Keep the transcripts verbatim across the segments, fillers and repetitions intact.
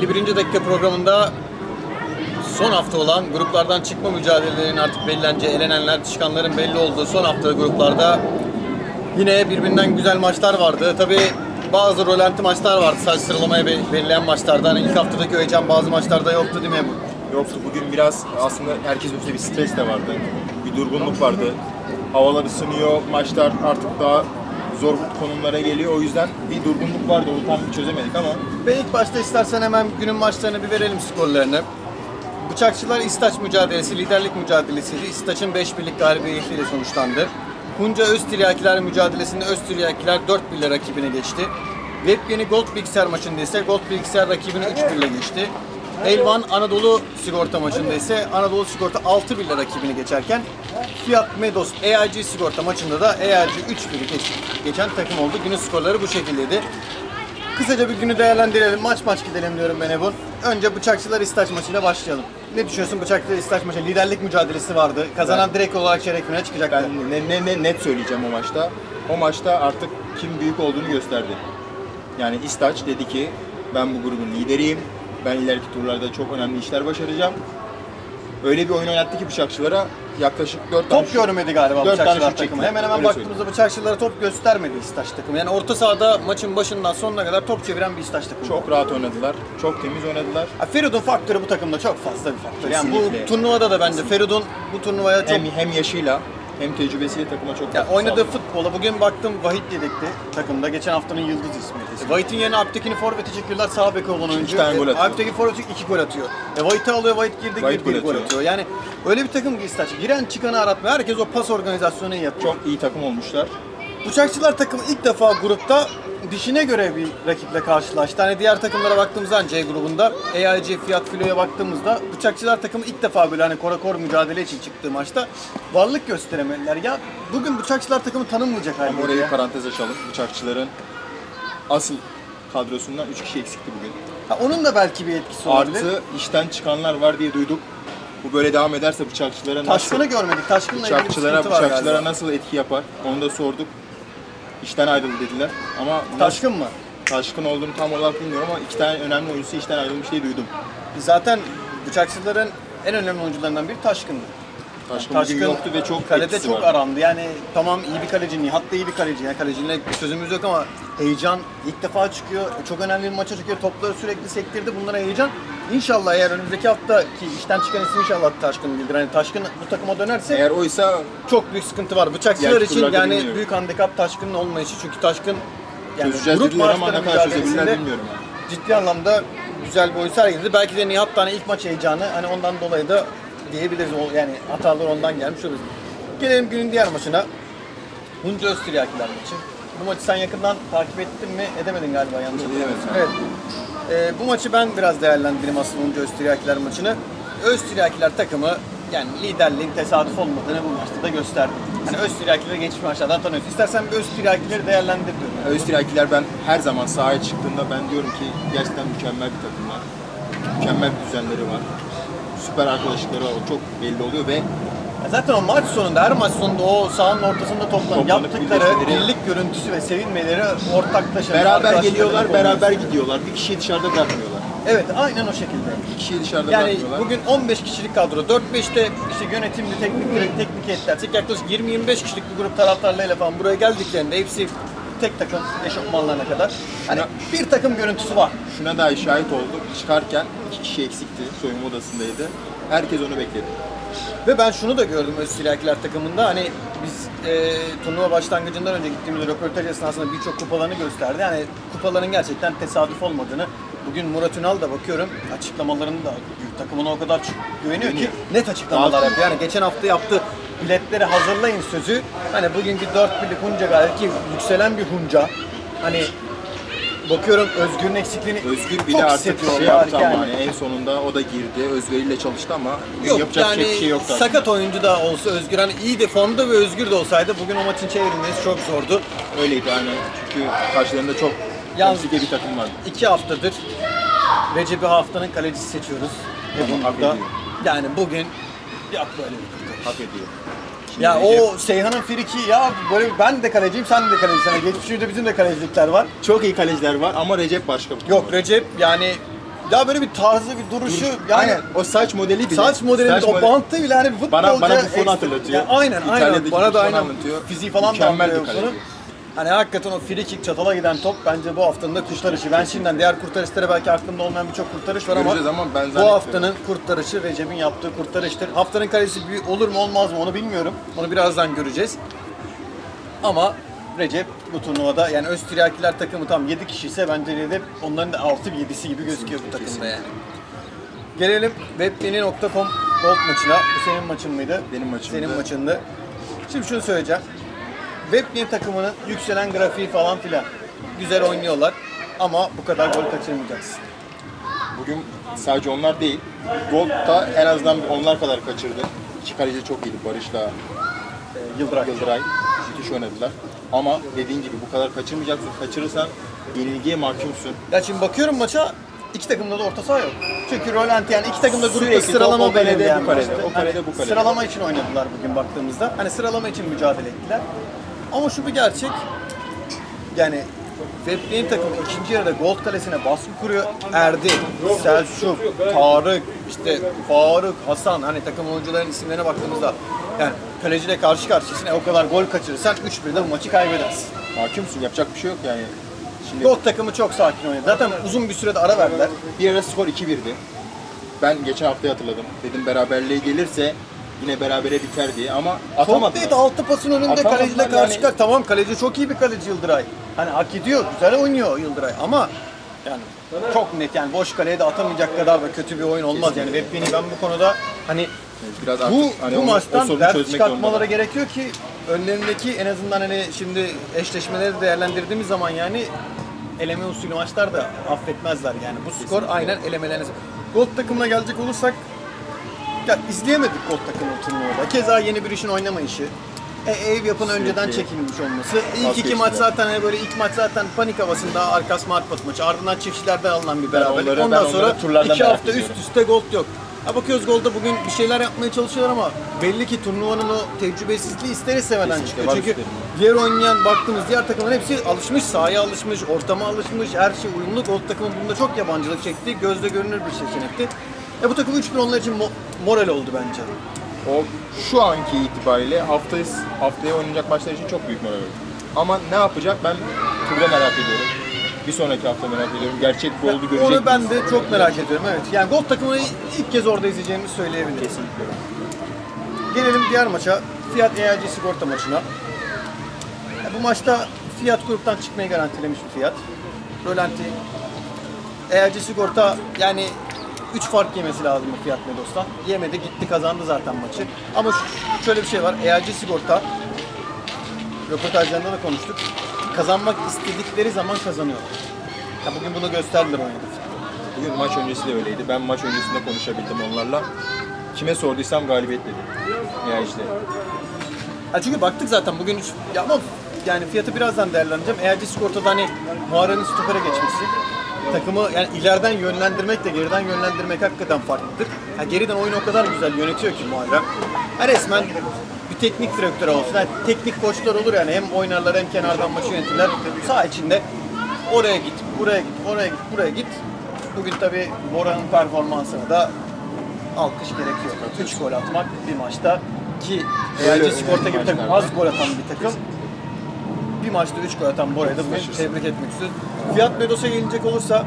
elli birinci dakika programında son hafta olan gruplardan çıkma mücadelelerinin artık belirleneceği, elenenler, çıkanların belli olduğu son hafta gruplarda yine birbirinden güzel maçlar vardı. Tabii bazı rolanti maçlar vardı, sadece sıralamaya belirleyen maçlarda. Hani ilk haftadaki heyecan bazı maçlarda yoktu değil mi bu? Yoktu. Bugün biraz aslında herkesin üstünde bir stres de vardı. Bir durgunluk vardı. Havalar ısınıyor, maçlar artık daha zor konumlara geliyor. O yüzden bir durgunluk vardı. Onu tam çözemedik ama. Ve ilk başta istersen hemen günün maçlarını bir verelim, skorlarını. Bıçakçılar İstaç mücadelesi, liderlik mücadelesiydi. İstaç'ın beş birlik galibiyetiyle sonuçlandı. Hunca Öztiryakiler mücadelesinde Öztiryakiler dört bir ile rakibine geçti. Webgeni Gold Bilgisayar maçında ise Gold Bilgisayar rakibini üç bir ile geçti. Elvan Anadolu Sigorta maçında ise Anadolu Sigorta altı bir ile rakibini geçerken Fiat Medos E I G Sigorta maçında da E I G üç bir geç, geçen takım oldu. Günün skorları bu şekildeydi. Kısaca bir günü değerlendirelim, maç maç gidelim diyorum ben Ebun. Önce Bıçakçılar İstaç maçıyla başlayalım. Ne düşünüyorsun Bıçakçılar İstaç maçı? Liderlik mücadelesi vardı. Kazanan ben, direkt olarak çeyrek finale çıkacaktı. Ben ne, ne, ne net söyleyeceğim o maçta. O maçta artık kim büyük olduğunu gösterdi. Yani İstaç dedi ki ben bu grubun lideriyim. Ben ileriki turlarda çok önemli işler başaracağım. Öyle bir oyun oynattı ki Bıçakçılara yaklaşık dört tane top görmedi galiba Bıçakçılar takımı. Hemen hemen öyle baktığımızda söyleyeyim. Bıçakçılara top göstermedi İstaç takımı. Yani orta sahada maçın başından sonuna kadar top çeviren bir İstaç takımı. Çok rahat oynadılar. Çok temiz oynadılar. Feridun faktörü bu takımda çok fazla bir faktör. Yani Kesinlikle. bu turnuvada da bence Feridun bu turnuvaya çok... Hem, hem yaşıyla hem tecrübesiyle takıma çok ya oynadığı futbola bugün baktım Vahit yedekti takımda. Geçen haftanın yıldız ismiydi. E, Vahit'in yerine Alptekin'i forvete çekiyorlar. Sağ bek olan oyuncu. tane gol atıyor. Alptekin forvete iki gol atıyor. E, Vahit'i alıyor, Vahit girdi, Vahit girdi, gol gol atıyor. atıyor. Yani öyle bir takım ki İstaç. Giren çıkanı aratmıyor. Herkes o pas organizasyonu yapıyor. Çok iyi takım olmuşlar. Bıçakçılar takımı ilk defa grupta dişine göre bir rakiple karşılaştı. Hani diğer takımlara baktığımızda C grubunda E I G, Fiat Filo'ya baktığımızda Bıçakçılar takımı ilk defa böyle hani korakor mücadele için çıktığı maçta varlık gösteremediler. Ya bugün Bıçakçılar takımı tanınmayacak halde. Ama orayı parantez açalım. Bıçakçıların asıl kadrosundan üç kişi eksikti bugün. Ha, onun da belki bir etkisi olabilir. Artı işten çıkanlar var diye duyduk. Bu böyle devam ederse Bıçakçılara nasıl... Taşkın'ı görmedik. Taşkın'la ilgili bir Bıçakçılara, sıkıntı var Bıçakçılara galiba. nasıl etki yapar? Onu da sorduk. İşten ayrıldı dediler. Ama Taşkın mı? Taşkın olduğunu tam olarak bilmiyorum ama iki tane önemli oyuncusu işten ayrılmış diye duydum. Zaten Bıçakçıların en önemli oyuncularından biri Taşkın'dı. Taşkın, Taşkın bugün yoktu ve çok kalede etkisi çok vardı. arandı. Yani tamam iyi bir kaleci, Nihat da iyi bir kaleci. Yani kaleciyle bir sözümüz yok ama heyecan ilk defa çıkıyor. Çok önemli bir maça çıkıyor. Topları sürekli sektirdi. Bunlara heyecan. İnşallah eğer önümüzdeki hafta ki işten çıkan isim inşallah Taşkın değildir. Hani Taşkın bu takıma dönerse Eğer oysa çok büyük sıkıntı var. Bıçakçılar Diğer için turlarda yani bilmiyorum. büyük handikap Taşkın'ın olmayışı. Çünkü Taşkın yani çözeceğiz grup dediler ama maçları ne kadar çözebilirler mücadelesinde bilmiyorum. Yani. ciddi anlamda güzel bir oyun sergiledi. Belki de Nihat tane ilk maç heyecanı hani ondan dolayı da diyebiliriz. O yani hatalar ondan gelmiş olabilir. Gelelim günün diğer maçına. Hunca Öztiryakiler maçı. Bu maçı sen yakından takip ettin mi? Edemedin galiba yanlış hatırlamıyorsam. Evet. Ee, bu maçı ben biraz değerlendireyim aslında Hunca Öztiryakiler maçını. Öztiryakiler takımı yani liderliğin tesadüf olmadığını bu maçta da gösterdi. Hani Öztiryakileri geçmiş maçlardan tanıyoruz. İstersen bir Öztiryakileri değerlendir diyorum. Yani. Öztiryakiler ben her zaman sahaya çıktığımda ben diyorum ki gerçekten mükemmel bir takımlar. Mükemmel bir düzenleri var. Süper arkadaşlıkları var. O çok belli oluyor ve Ya zaten o maç sonunda, her maç sonunda o sahanın ortasında toplanıp Toplanıp yaptıkları birleşmeleri- birlik görüntüsü ve sevinmeleri ortaklaşa. beraber arkadaşlarla geliyorlar, oynuyoruz. beraber gidiyorlar. Bir kişiyi dışarıda bırakmıyorlar. Evet, aynen o şekilde. Bir kişiyi dışarıda Yani bırakmıyorlar. bugün on beş kişilik kadro, dört beşte işte yönetimli, teknik teknik heyetler, yaklaşık yirmi yirmi beş kişilik bir grup taraftarlarıyla falan buraya geldiklerinde hepsi tek takım eşofmanlarına kadar. Hani Şuna- bir takım görüntüsü var. Şuna dahi şahit olduk. Çıkarken iki kişi eksikti. Soyunma odasındaydı. Herkes onu bekledi. Ve ben şunu da gördüm Öztiryakiler takımında, hani biz e, turnuva başlangıcından önce gittiğimiz röportaj esnasında birçok kupalarını gösterdi. Yani kupaların gerçekten tesadüf olmadığını, bugün Murat Ünal da bakıyorum açıklamalarını da takımına o kadar çok güveniyor ki net açıklamalar yapıyor. Yani geçen hafta yaptığı biletleri hazırlayın sözü, hani bugünkü dört birlik Hunca gayet ki yükselen bir Hunca. Hani bakıyorum Özgür'ün eksikliğini Özgür çok bile artık hissediyor. şey yaptı Yani. ama yani en sonunda o da girdi. Özveriyle çalıştı ama Yok, yapacak yani şey, bir şey yoktu. sakat aslında. oyuncu da olsa Özgür hani iyi de formda ve Özgür de olsaydı bugün o maçın çevrilmesi çok zordu. Öyleydi aynen. Çünkü karşılarında çok Yalnız- komplike bir takım vardı. İki haftadır Recep'i haftanın kalecisi seçiyoruz. Ama hak Ebon'da. ediyor. Yani bugün yok böyle bir kurtarış. Hak ediyor. Şimdi Ya Recep- o Seyhan'ın friki ya böyle ben de kaleciyim sen de kalecisin. Hani geçmişte bizim de kalecilikler var. çok iyi kaleciler var ama Recep başka bir Yok Recep yani Ya böyle bir tarzı, bir duruşu, Dur, yani aynen. O saç modeli bile. saç modeli, saç o modeli- bantı bile hani bir futbolcu. Bana, bana Buffon'u ekstra- hatırlatıyor. Ya aynen aynen. İtalya'daki Bana da Buffon'u aynen. anlatıyor. Fiziği falan da Mükemmel bir anlatıyor kaleci. Buffon'u. Hani hakikaten o free kick çatala giden top bence bu haftanın da kurtarışı. Ben şimdiden diğer kurtarışlara belki aklımda olmayan birçok kurtarış var ama, Göreceğiz ama ben bu zannetmiyorum. haftanın kurtarışı Recep'in yaptığı kurtarıştır. Haftanın kalesi büyük olur mu olmaz mı onu bilmiyorum. Onu birazdan göreceğiz. Ama Recep bu turnuvada, yani Öztiryakiler takımı tam yedi kişi ise bence Recep onların da altı yedisi gibi gözüküyor bu takımda yani. Gelelim webdeni nokta com Gold maçına. Bu senin maçın mıydı? Benim maçımdı. Senin maçındı. Şimdi şunu söyleyeceğim. Webdeni takımının yükselen grafiği falan filan güzel oynuyorlar ama bu kadar gol kaçırmayacaksın. Bugün sadece onlar değil. Gold'da en azından onlar kadar kaçırdı. İki kaleci çok iyiydi. Barış'la Ee, Yıldıray. Yıldıray müthiş oynadılar. Ama dediğin gibi bu kadar kaçırmayacaksın. Kaçırırsan yenilgiye mahkumsun. Ya şimdi bakıyorum maça, iki takımda da orta saha yok. Çünkü Roland, yani iki takımda grupta Sürekli sıralama top o kalede, belirleyen bu kalede, maçtı. o kalede, Hani bu kalede. Sıralama için oynadılar bugün baktığımızda. Hani sıralama için mücadele ettiler. Ama şu bir gerçek. Yani Webdeni takımı ikinci yarıda Gold kalesine baskı kuruyor. Erdi, Selçuk, Tarık, işte Faruk, Hasan, hani takım oyuncuların isimlerine baktığımızda yani kaleciyle karşı karşıyasın. E, o kadar gol kaçırırsan üç birde bu maçı kaybedersin. Mahkumsun. Yapacak bir şey yok yani. Şimdi Gold takımı çok sakin oynadı. Zaten uzun bir sürede ara verdiler. bir ara skor iki birdi. Ben geçen haftayı hatırladım. Dedim beraberliğe gelirse yine berabere biter diye ama Çok atamadılar. değil, altı pasın önünde Atamadılar kaleciyle karşı yani. karşı. Tamam, kaleci çok iyi bir kaleci Yıldıray. Hani hak ediyor, güzel oynuyor Yıldıray ama yani çok net, yani boş kaleye de atamayacak kadar da kötü bir oyun olmaz. Yani Webdeni ben bu konuda hani Biraz artık bu, hani bu onu- o maçtan sorunu ders çözmek çıkartmaları zorundalar. gerekiyor ki önlerindeki en azından hani şimdi eşleşmeleri değerlendirdiğimiz zaman yani eleme usulü maçlar da affetmezler yani. Bu skor Kesinlikle. aynen elemelerine. Gold takımına gelecek olursak ya izleyemedik Gold takımı turnuvada. Keza yeni bir işin oynamayışı. E, ev yapın önceden Sürekli çekilmiş olması. İlk iki vazgeçtiler. maç zaten hani böyle ilk maç zaten panik havasında, arka smart pot maçı. Ardından çiftçilerden alınan bir beraberlik. onları- Ondan ben sonra onları turlardan iki merak hafta üst ediyorum. üste Gold yok. Ha bakıyoruz Gold'da bugün bir şeyler yapmaya çalışıyorlar ama belli ki turnuvanın o tecrübesizliği ister istemeden Kesinlikle çıkıyor. var Çünkü üstlerinde. diğer oynayan baktığımız diğer takımların hepsi alışmış, sahaya alışmış, ortama alışmış, her şey uyumlu. Gold takımı bunda çok yabancılık çekti, gözle görünür bir seçenekti. E bu takım üç bir onlar için mo- moral oldu bence. O şu anki itibariyle haftayı, haftaya oynayacak maçlar için çok büyük moral oldu. Ama ne yapacak ben turda merak ediyorum. Bir sonraki hafta merak ediyorum. Gerçek golü görecek Onu ben miyiz? de çok merak ediyorum, evet. Yani Gold takımını ilk kez orada izleyeceğimizi söyleyebilirim. Kesinlikle. Gelelim diğer maça, Fiat E I G Sigorta maçına. Ya bu maçta Fiat gruptan çıkmayı garantilemiş bir Fiat. Rölanti, E I G Sigorta yani üç fark yemesi lazım bu Fiat Medos'tan. Yemedi, gitti, kazandı zaten maçı. Ama şu- şöyle bir şey var, E I G Sigorta, röportajlarında da konuştuk. Kazanmak istedikleri zaman kazanıyorlar. Ya bugün bunu gösterdiler oynadı. Bugün maç öncesi de öyleydi. Ben maç öncesinde konuşabildim onlarla. Kime sorduysam galibiyet dedi. Ya işte. Ha çünkü baktık zaten bugün üç, ya ama yani fiyatı birazdan değerlendireceğim. E I G Sigorta'da hani Muharrem'in stopere geçmesi, takımı yani ileriden yönlendirmekle geriden yönlendirmek hakikaten farklıdır. Ha geriden oyunu o kadar güzel yönetiyor ki Muharrem. Ha resmen bir teknik direktör olsun. Yani teknik koçlar olur yani, hem oynarlar hem kenardan maçı yönetirler. Saha içinde oraya git, buraya git, oraya git, buraya git. Bugün tabii Bora'nın performansına da alkış gerekiyor. üç gol atmak bir maçta ki E I G Sigorta gibi takım az gol atan bir takım. Bir maçta üç gol atan Bora'yı da bugün tebrik etmek istiyoruz. Fiat Medos'a gelecek olursa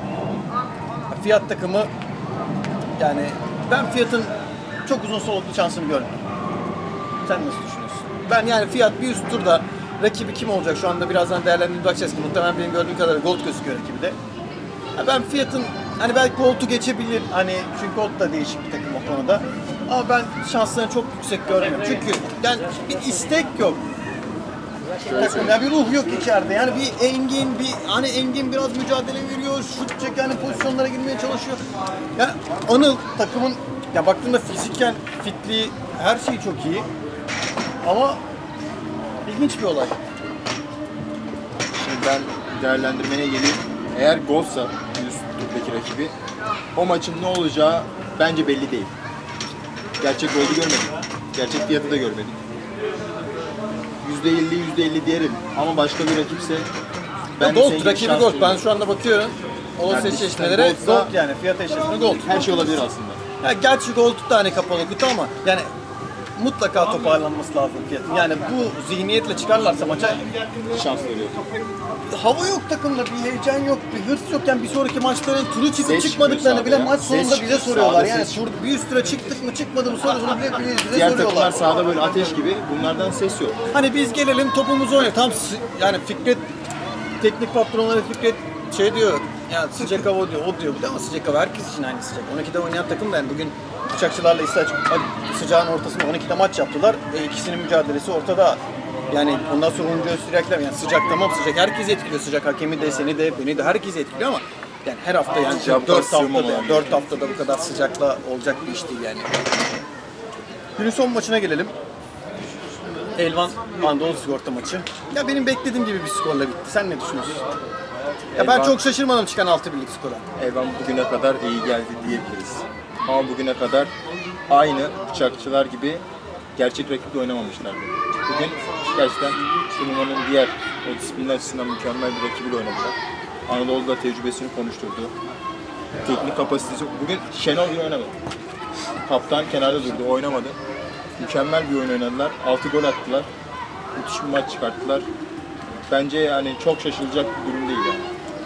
Fiat takımı, yani ben Fiat'ın çok uzun soluklu şansını görmüyorum. Sen nasıl düşünüyorsun? Ben yani Fiat bir üst turda rakibi kim olacak şu anda birazdan değerlendirip bakacağız ki muhtemelen benim gördüğüm kadarıyla Gold gözüküyor rakibi de. Ya ben Fiat'ın hani belki Gold'u geçebilir hani, çünkü Gold da değişik bir takım o konuda. Ama ben şanslarını çok yüksek görmüyorum. Çünkü yani bir istek yok. Takım ya bir ruh yok içeride. Yani bir Engin, bir hani Engin biraz mücadele veriyor, şut çek yani pozisyonlara girmeye çalışıyor. Yani Anıl takımın ya baktığında fiziken fitliği, her şey çok iyi. Ama ilginç bir olay. Şimdi ben değerlendirmeye geleyim. Eğer golsa üst turdaki rakibi, o maçın ne olacağı bence belli değil. Gerçek golü görmedik. Gerçek fiyatı da görmedik. yüzde elli yüzde elli diyelim ama başka bir rakipse Ben de senin Gold gibi rakibi şans Gold. Ben duyuyorum. şu anda bakıyorum. olası Yani eşleşmelere goldsa- gold yani fiyat eşleşme gold. Her şey olabilir aslında. Ya gerçi gold da hani kapalı kutu ama yani mutlaka toparlanması lazım fiyatın. Yani bu zihniyetle çıkarlarsa maça Şans veriyor. hava yok takımda, bir heyecan yok, bir hırs yok. Yani bir sonraki maçların turu çıkıp Ses çıkmadıklarını çıkmıyor bile sahada maç ya. sonunda Ses bize çıkıyor, soruyorlar. sahada Yani ses tur, bir üst tura çıktık mı çıkmadı mı sorusunu bile, bile bize Diğer soruyorlar. takımlar sahada böyle ateş gibi, bunlardan ses yok. Hani biz gelelim topumuzu oynayalım. Tam sı- yani Fikret, teknik patronları Fikret şey diyor, ya sıcak hava diyor, o diyor. Bu da ama sıcak hava herkes için aynı sıcak. on ikide oynayan takım da yani bugün Bıçakçılarla İstaç sıcağın ortasında on ikide maç yaptılar. E, ikisinin mücadelesi ortada. Yani ondan sonra Hunca Öztürkler yani sıcak tamam sıcak herkes etkiliyor. Sıcak hakemi de seni de beni de herkes etkiliyor ama yani her hafta yani Sıcak dört basıyor haftada mu? dört haftada bu kadar sıcakla olacak bir iş değil yani. Günün son maçına gelelim. Elvan Anadolu Sigorta maçı. Ya benim beklediğim gibi bir skorla bitti. Sen ne düşünüyorsun? Ya ben Elvan- çok şaşırmadım çıkan altı birlik skora. Elvan bugüne kadar iyi geldi diyebiliriz. Ama bugüne kadar aynı bıçakçılar gibi gerçek rakiple oynamamışlardı. Bugün gerçekten turnuvanın diğer o disiplinler açısından mükemmel bir rakibiyle oynadılar. Anadolu da tecrübesini konuşturdu. Teknik kapasitesi... Bugün Şenol bile oynamadı. Kaptan kenarda durdu, oynamadı. Mükemmel bir oyun oynadılar. altı gol attılar. Müthiş bir maç çıkarttılar. Bence yani çok şaşılacak bir durum değil yani.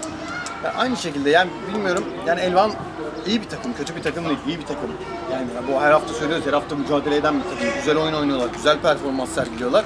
Ya aynı şekilde yani bilmiyorum yani Elvan iyi bir takım, kötü bir takım değil, iyi bir takım. Yani bu her hafta söylüyoruz, her hafta mücadele eden bir takım. Güzel oyun oynuyorlar, güzel performans sergiliyorlar.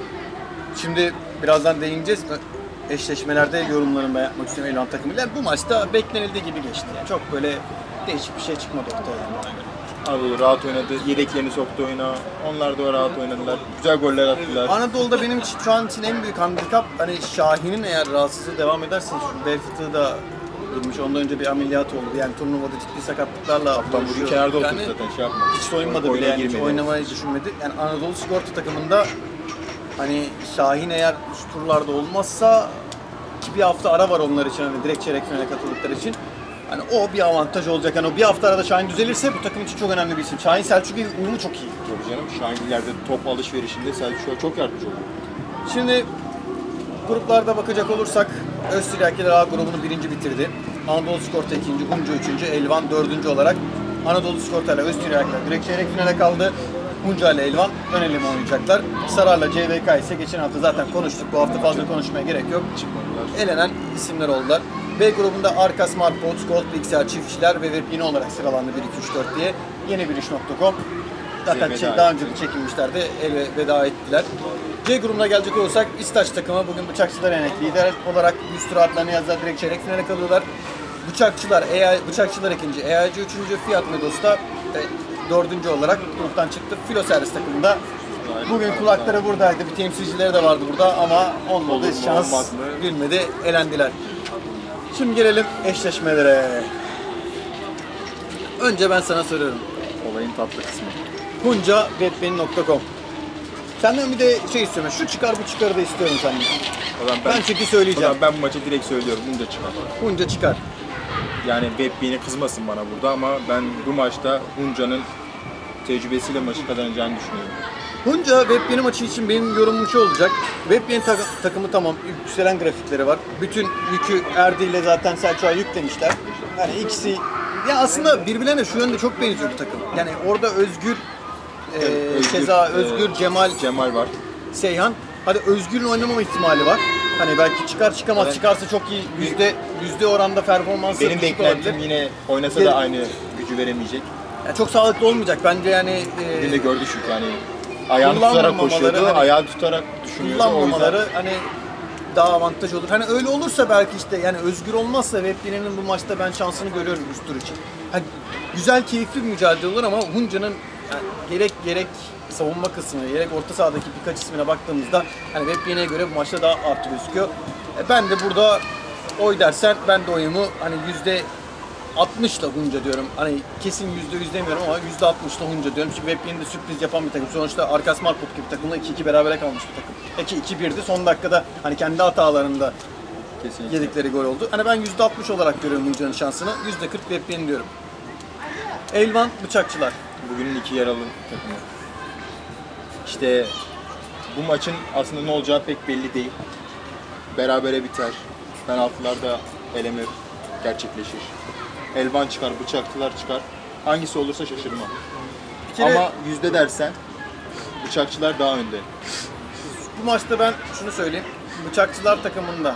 Şimdi birazdan değineceğiz. Eşleşmelerde yorumlarımı ben yapmak istiyorum Elvan takımıyla. Bu maçta beklenildiği gibi geçti. Yani çok böyle değişik bir şey çıkmadı ortaya yani bana göre. Anadolu rahat oynadı, yedeklerini soktu oyuna. Onlar da rahat oynadılar. Güzel goller attılar. Anadolu'da benim için şu an için en büyük handikap hani Şahin'in eğer rahatsızlığı devam ederse şu bel fıtığı da girmiş. Ondan önce bir ameliyat oldu. Yani turnuvada ciddi sakatlıklarla Kaptan bugün boğuşuyor. kenarda oturdu Yani zaten şey yapma. hiç soyunmadı Oyuna bile yani hiç girmedi. oynamayı düşünmedi. Yani Anadolu Sigorta takımında hani Şahin eğer üst turlarda olmazsa ki bir hafta ara var onlar için hani direkt çeyrek finale katıldıkları için. Hani o bir avantaj olacak. Yani o bir hafta arada Şahin düzelirse bu takım için çok önemli bir isim. Şahin Selçuk'un uyumu çok iyi. Tabii canım, Şahin ileride top alışverişinde Selçuk'a çok yardımcı oldu. Şimdi gruplarda bakacak olursak Öztürkler A grubunu birinci bitirdi. Anadolu Sigorta ikinci, Hunca üçüncü, Elvan dördüncü olarak Anadolu Sigorta ile Öztürkler direkt çeyrek finale kaldı. Hunca ile Elvan ön eleme oynayacaklar. Sarar'la C V K ise geçen hafta zaten konuştuk. Bu hafta fazla konuşmaya gerek yok. Çıkmadılar. Elenen isimler oldular. B grubunda Arka Smart Boats, Gold Pixel Çiftçiler ve Webini olarak sıralandı bir iki üç dört diye. Yeni bir iş nokta com. Zaten şey, daha önce de çekilmişlerdi. El veda ettiler. C grubuna gelecek olursak İstaç takımı bugün Bıçakçılar yenek. Lider olarak yüz tur adlarını yazdılar. Direkt çeyrek finale kalıyorlar. Bıçakçılar, E I, Bıçakçılar ikinci, E I C üçüncü, Fiat Medos'ta e, dördüncü olarak gruptan çıktı. Filo Servis takımında bugün kulakları buradaydı. Bir temsilcileri de vardı burada ama olmadı. Olur mu, Şans olmaz mı? gülmedi. Elendiler. Şimdi gelelim eşleşmelere. Önce ben sana soruyorum. Olayın tatlı kısmı. Hunca webbeni nokta com. Senden bir de şey istiyorum. Şu çıkar bu çıkarı da istiyorum senden. O zaman Ben çünkü söyleyeceğim. o zaman ben bu maçı direkt söylüyorum. Bunu da çıkar. Hunca çıkar. Yani Webbe'ni kızmasın bana burada ama ben bu maçta Hunca'nın tecrübesiyle maçı kazanacağını düşünüyorum. Hunca webbeni maçı için benim yorumum şu olacak. Webbeni tak- takımı tamam. Yükselen grafikleri var. Bütün yükü Erdi ile zaten Selçuk'a yüklemişler. Yani ikisi ya aslında birbirlerine şu yönde çok benziyor bu takım. Yani orada Özgür, e, Özgür, Keza e, Özgür, Cemal, Cemal var. Seyhan. Hadi Özgür'ün oynamama ihtimali var. Hani belki çıkar çıkamaz, Evet. çıkarsa çok iyi yüzde yüzde oranda performansı Benim düşük beklentim olabilir. yine oynasa Gel- da aynı gücü veremeyecek. Yani çok sağlıklı olmayacak bence yani. e, Bugün de gördük çünkü hani ayağını tutarak Kullanmamaları, koşuyordu, hani- ayağı tutarak düşünüyordu. O kullanmamaları yüzden hani daha avantaj olur. Hani öyle olursa belki işte yani Özgür olmazsa Webbine'nin bu maçta ben şansını görüyorum üst tur için. Hani güzel, keyifli bir mücadele olur ama Hunca'nın yani gerek gerek savunma kısmı, gerek orta sahadaki birkaç ismine baktığımızda hani Webbine'ye göre bu maçta daha artı gözüküyor. E ben de burada oy dersen ben de oyumu hani yüzde altmışla Hunca diyorum. Hani kesin yüzde yüz demiyorum ama yüzde altmışla Hunca diyorum. Çünkü Webbine'de sürpriz yapan bir takım. Sonuçta Arka Smartpot gibi takımla iki iki berabere kalmış bir takım. Peki iki birdi. Son dakikada hani kendi hatalarında kesinlikle. yedikleri gol oldu. Hani ben yüzde altmış olarak görüyorum Hunca'nın şansını. yüzde kırk Webbine diyorum. Elvan Bıçakçılar. Bugünün iki yaralı takımı. İşte bu maçın aslında ne olacağı pek belli değil. Berabere biter. Penaltılarda eleme gerçekleşir. Elvan çıkar, bıçakçılar çıkar. Hangisi olursa şaşırmam. Bir kere Ama yüzde dersen bıçakçılar daha önde. bu maçta ben şunu söyleyeyim. Bıçakçılar takımında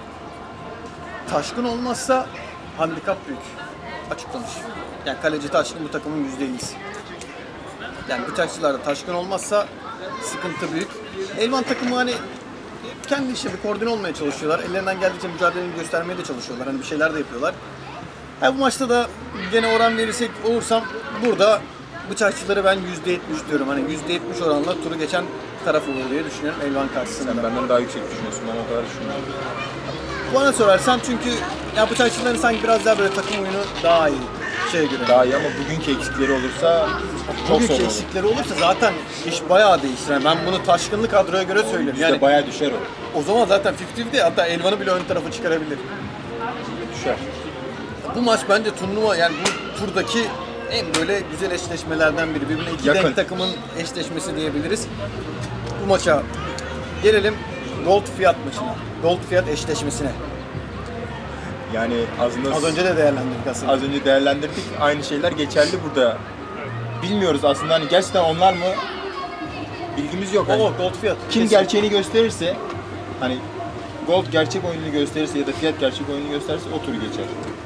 Taşkın olmazsa handikap büyük. Açıklamış. Yani kaleci Taşkın bu takımın yüzde ellisi. Yani bıçakçılarda Taşkın olmazsa sıkıntı büyük. Elvan takımı hani kendi işi bir koordine olmaya çalışıyorlar. Ellerinden geldiğince mücadeleni göstermeye de çalışıyorlar. Hani bir şeyler de yapıyorlar. Yani bu maçta da gene oran verirsek olursam burada bıçakçıları ben yüzde yetmiş diyorum. Hani yüzde yetmiş oranla turu geçen taraf olur diye düşünüyorum Elvan karşısında. Sen benden daha yüksek düşünüyorsun, ben o kadar düşünmüyorum. Bana sorarsan çünkü ya bıçakçıların sanki biraz daha böyle takım oyunu daha iyi şeye göre. Daha iyi ama bugünkü eksikleri olursa çok Bugünkü zor olur. eksikleri olursa zaten iş bayağı değişir. Yani ben bunu taşkınlı kadroya göre söylüyorum. Yüzde Yani bayağı düşer o. o zaman zaten elli elli hatta Elvan'ı bile ön tarafa çıkarabilir. Düşer. Bu maç bence turnuva yani bu turdaki en böyle güzel eşleşmelerden biri. Birbirine iki Yakın. denk takımın eşleşmesi diyebiliriz. Bu maça gelelim Gold Fiyat maçına. Gold Fiyat eşleşmesine. Yani aslında Az önce de değerlendirdik aslında. az önce değerlendirdik. Aynı şeyler geçerli burada. Bilmiyoruz aslında hani gerçekten onlar mı? Bilgimiz yok. Hani O Gold Fiyat. kim Kesin. gerçeğini gösterirse hani Gold gerçek oyununu gösterirse ya da Fiyat gerçek oyununu gösterirse o turu geçer.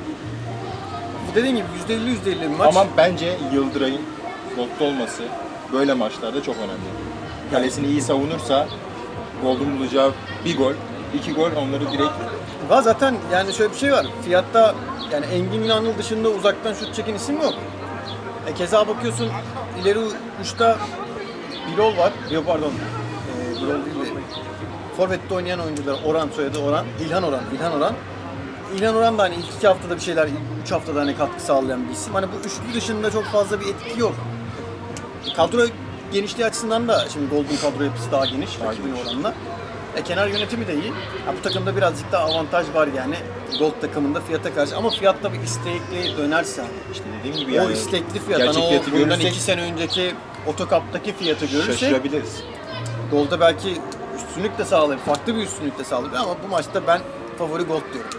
Bu dediğin gibi yüzde elli yüzde elli bir maç. Ama bence Yıldıray'ın Gold'da olması böyle maçlarda çok önemli. Kalesini iyi savunursa Gold'un bulacağı bir gol, iki gol onları direkt Var zaten yani şöyle bir şey var. Fiyatta yani Engin Yunanlı dışında uzaktan şut çeken isim yok. E, keza bakıyorsun ileri uçta Birol var. Yok pardon. E, Birol değil de forvette oynayan oyuncular Orhan soyadı Orhan. İlhan Orhan. İlhan Orhan. İlhan Orhan da hani ilk iki haftada bir şeyler, ilk üç haftada hani katkı sağlayan bir isim. Hani bu üçlü dışında çok fazla bir etki yok. Kadro genişliği açısından da şimdi Golden kadro yapısı daha geniş Daha rakibin geniş. oranla. E, kenar yönetimi de iyi. Ha, bu takımda birazcık daha avantaj var yani Gold takımında Fiyat'a karşı. Ama Fiyat da bir istekli dönerse işte dediğim gibi yani o istekli Fiyat, gerçek hani o fiyatı bundan görürsek iki sene önceki Otokap'taki Fiyat'ı görürsek şaşırabiliriz. Gold'da belki üstünlük de sağlayabilir, farklı bir üstünlük de sağlayabilir ama bu maçta ben favori Gold diyorum.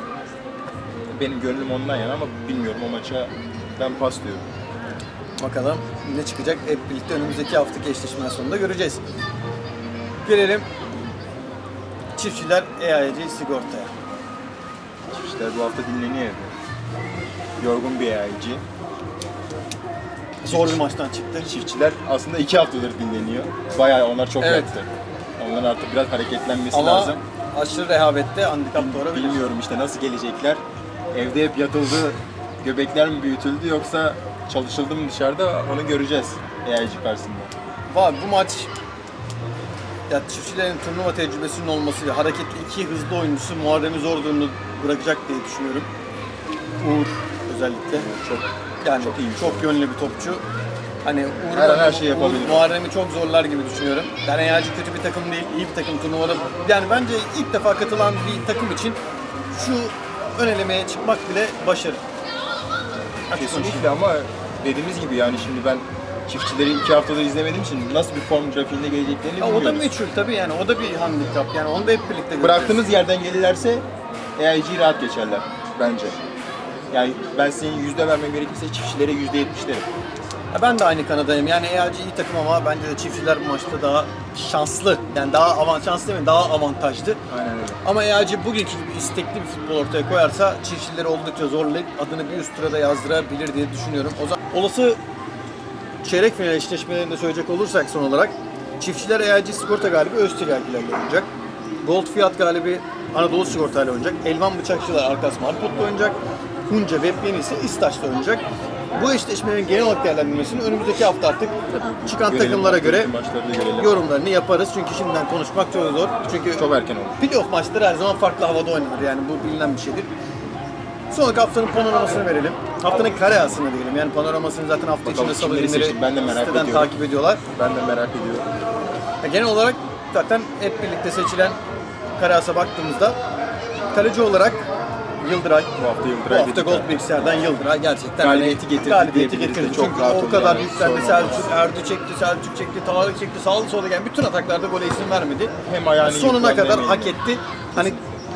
Benim gönlüm ondan yana ama bilmiyorum o maça ben pas diyorum. Bakalım ne çıkacak hep birlikte önümüzdeki haftaki eşleşmenin sonunda göreceğiz. Gelelim çiftçiler E A E C sigortaya. İşte bu hafta dinleniyor evde. Yorgun bir ayıcı. Zor bir maçtan çıktı. Çiftçiler aslında iki haftadır dinleniyor. Bayağı onlar çok Evet. yattı. Onların artık biraz hareketlenmesi Ama lazım. aşırı rehavette handikap doğru Bilmiyorum işte nasıl gelecekler. Evde hep yatıldı, göbekler mi büyütüldü yoksa çalışıldı mı dışarıda onu göreceğiz E A E C karşısında. Var bu maç ya çiftçilerin turnuva tecrübesinin olması ve hareketli iki hızlı oyuncusu Muharrem'i zor durumda bırakacak diye düşünüyorum. Uğur özellikle. Çok Yani çok çok, iyi bir çok yönlü bir topçu. Hani Uğur, Her an her şeyi yapabilir. Uğur Muharrem'i çok zorlar gibi düşünüyorum. Yani E A E C kötü bir takım değil, iyi bir takım turnuvada. Yani bence ilk defa katılan bir takım için şu ön elemeye çıkmak bile başarı. Açık konuşayım. kesinlikle ama dediğimiz gibi yani şimdi ben çiftçileri iki haftadır izlemediğim için nasıl bir form grafiğinde geleceklerini Ya o da bilmiyoruz. meçhul tabii yani o da bir handikap yani onu da hep birlikte göreceğiz. Bıraktığımız yerden gelirlerse E A E C'yi rahat geçerler bence. Yani ben senin yüzde vermem gerekirse çiftçilere yüzde yetmiş derim. Ya ben de aynı kanadayım. Yani E A E C iyi takım ama bence de çiftçiler bu maçta daha şanslı. Yani daha avant şanslı değil mi? Daha avantajlı. Aynen öyle. Ama E A E C bugünkü gibi istekli bir futbol ortaya koyarsa çiftçileri oldukça zorlayıp adını bir üst turada yazdırabilir diye düşünüyorum. O zaman olası çeyrek final eşleşmelerini de söyleyecek olursak son olarak çiftçiler E A E C sigorta galibi Öztiryakilerle oynayacak. Gold Fiyat galibi Anadolu Sigorta ile oynayacak. Elvan Bıçakçılar Arkas Marpot'la oynayacak. Hunca Webpeni ise İstaç'la oynayacak. Bu eşleşmelerin genel olarak değerlendirmesini önümüzdeki hafta artık çıkan Görelim, takımlara göre haftaki maçları da görelim. yorumlarını yaparız. Çünkü şimdiden konuşmak çok zor. Çünkü Çok erken oldu. playoff maçları her zaman farklı havada oynanır. Yani bu bilinen bir şeydir. Sonraki haftanın panoramasını verelim. Haftanın kare asını diyelim. Yani panoramasını zaten hafta Bakalım içinde salı kimleri günleri seçtik, ben de merak siteden ediyorum. takip ediyorlar. Ben de merak ediyorum. Ya genel olarak zaten hep birlikte seçilen kare asa baktığımızda kaleci olarak Yıldıray. Bu hafta Bu Yıldıray hafta dedik Gold ya. Bilgisayar'dan Yıldıray gerçekten Galibiyeti hani getirdi galibiyeti diyebiliriz de getirdi. çok Çünkü rahat o kadar oynadı, yüklendi. sorun Selçuk, olmaz. Erdi çekti, Selçuk çekti, Tarık çekti, sağlı solda gelen bütün ataklarda gole izin vermedi. Hem ayağını Sonuna yüklendi, kadar hem hak elini. etti. Hani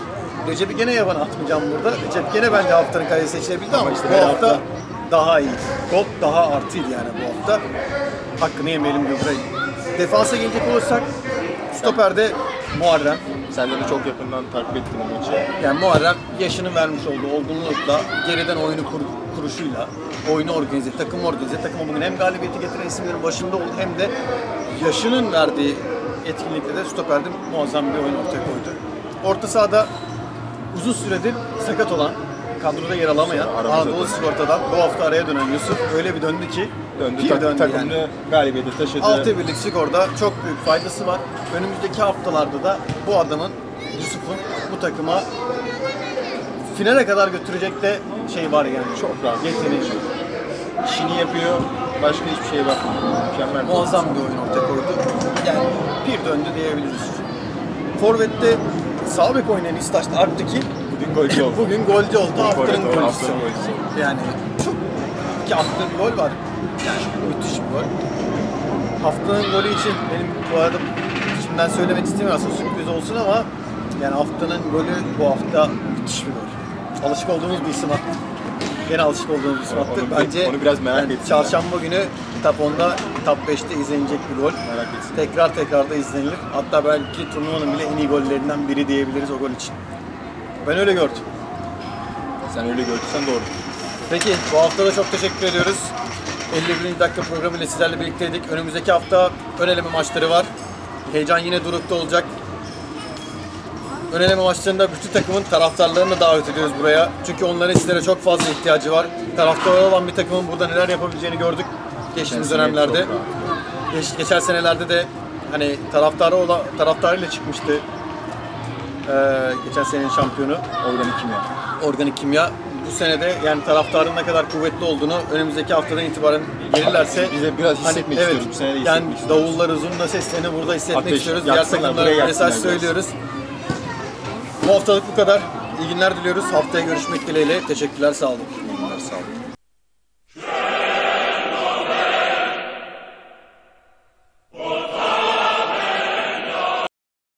Recep'i gene yabana atmayacağım burada. Recep gene bence haftanın kalecisi seçilebildi ama, Ama işte bu her hafta, hafta- daha iyi. Gold daha artıydı yani bu hafta. Hakkını yemeyelim Gübra'yı. Defansa gelecek olursak stoperde Muharrem. Sen de çok yakından takip ettin o maçı. Yani Muharrem yaşının vermiş olduğu olgunlukla, geriden oyunu kur- kuruşuyla, oyunu organize, takım organize, takıma bugün hem galibiyeti getiren isimlerin başında oldu hem de yaşının verdiği etkinlikle de stoperde muazzam bir oyun ortaya koydu. Orta sahada uzun süredir sakat olan, kadroda yer alamayan Aramıza Anadolu döndü. Sigorta'dan bu hafta araya dönen Yusuf öyle bir döndü ki Döndü, bir tak- döndü takımını yani. galibiyete taşıdı. Altı birlik skorda çok büyük faydası var. Önümüzdeki haftalarda da bu adamın, Yusuf'un bu takıma finale kadar götürecek de şey var yani. Çok rahat. Yeteneği. İşini yapıyor, başka hiçbir şeye bakmıyor. Mükemmel. bir Muazzam bir oyun ortaya koydu. Yani bir döndü diyebiliriz. Forvet'te sağ bek oynayan İstaç'ta Alp'teki Bugün golcü oldu. bugün golcü oldu. Haftanın Forvet oldu, golcüsü. haftanın golcüsü. Yani çok ki attığı bir gol var. Yani müthiş bir gol. Haftanın golü için benim bu arada şimdiden söylemek istemiyorum aslında sürpriz olsun ama yani haftanın golü bu hafta müthiş bir gol. Alışık olduğumuz bir isim attı. Gene alışık olduğumuz bir isim Evet, attı. onu- Bence onu biraz merak yani ettim çarşamba günü top onda, top beşte izlenecek bir gol. Merak etsin. Tekrar tekrar da izlenilir. Hatta belki turnuvanın bile en iyi gollerinden biri diyebiliriz o gol için. Ben öyle gördüm. Sen öyle gördüysen doğru. Peki bu hafta da çok teşekkür ediyoruz. elli birinci dakika programıyla sizlerle birlikteydik. Önümüzdeki hafta ön eleme maçları var. Heyecan yine dorukta olacak. Ön eleme maçlarında bütün takımın taraftarlarını davet ediyoruz buraya. Çünkü onların sizlere çok fazla ihtiyacı var. Taraftarı olan bir takımın burada neler yapabileceğini gördük geçtiğimiz Geçen sene dönemlerde. çok rahat. Geç, geçen senelerde de hani taraftarı olan taraftarıyla çıkmıştı. Ee, geçen senenin şampiyonu Organik kimya. Organik Kimya. Bu senede yani taraftarın ne kadar kuvvetli olduğunu önümüzdeki haftadan itibaren gelirlerse Biz de biraz hissetmek evet, istiyoruz. Bu sene de yani hissetmek istiyoruz. davulları, zurna seslerini burada hissetmek Ateş, istiyoruz. Diğer yaksınlar, takımlara buraya mesaj yaksınlar biraz. söylüyoruz. Bu haftalık bu kadar. İyi günler diliyoruz. Haftaya görüşmek dileğiyle. Teşekkürler, sağ olun. İyi günler, sağ olun.